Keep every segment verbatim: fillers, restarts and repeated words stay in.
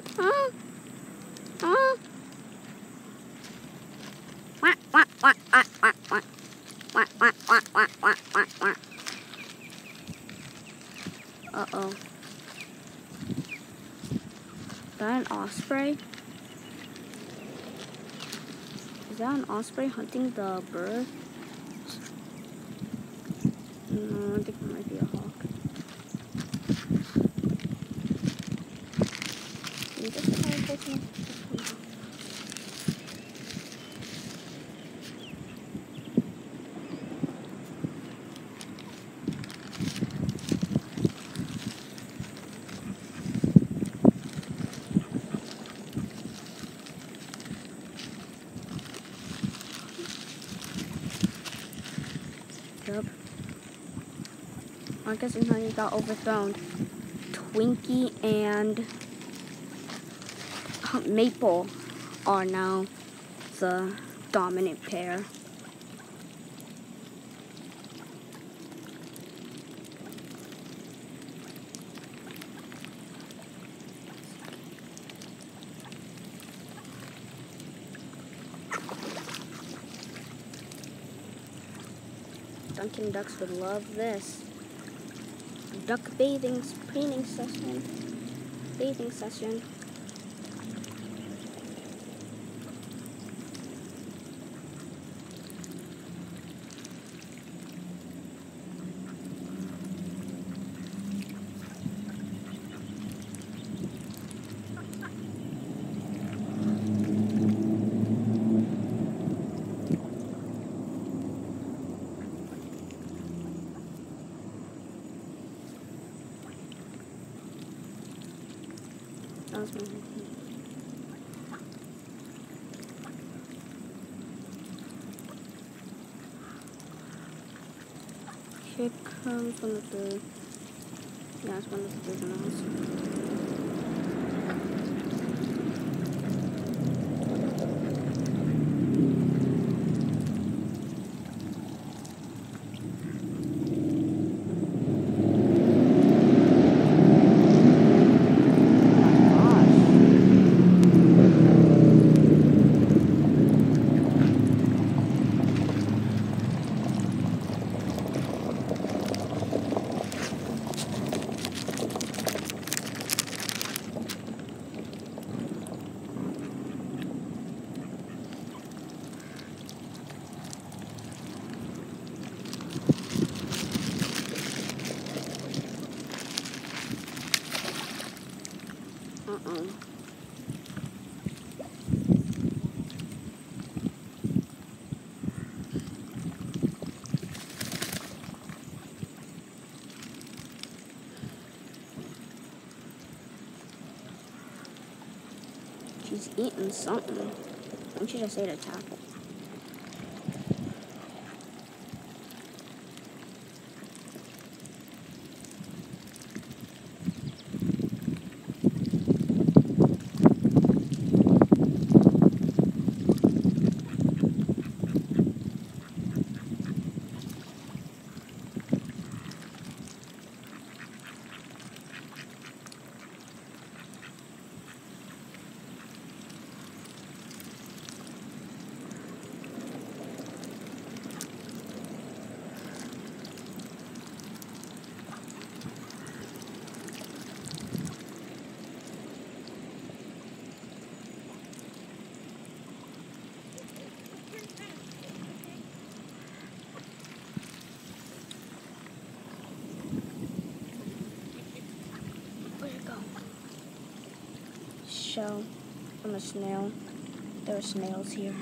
Huh? Huh? Wah, wah, wah, wah, wah, wah. Wah, wah, wah, wah, wah, wah, wah. Uh-oh. Is that an osprey? Is that an osprey hunting the bird? No, I think it might be a hawk. Can you just try and take me? Yep. I guess he got overthrown. Twinkie and Maple are now the dominant pair. Dunkin' Ducks would love this. Duck bathing, preening session. Bathing session. That was my Here comes one of the, yeah, it's one of the juveniles. Uh-oh. She's eating something. Don't you just ate a tackle? Shell from a snail. There are snails here.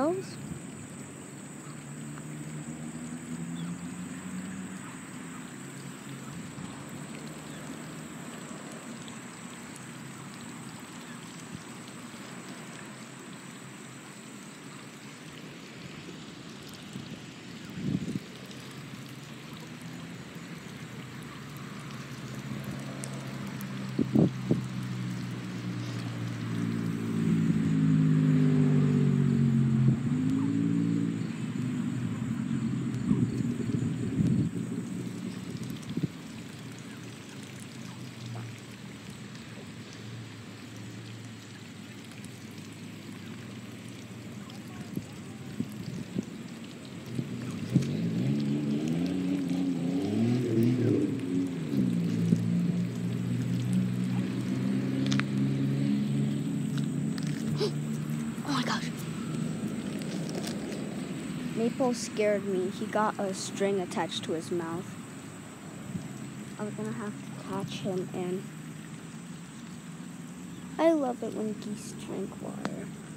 those? Oh my gosh. Maple scared me. He got a string attached to his mouth. I was gonna have to catch him in. I love it when geese drink water.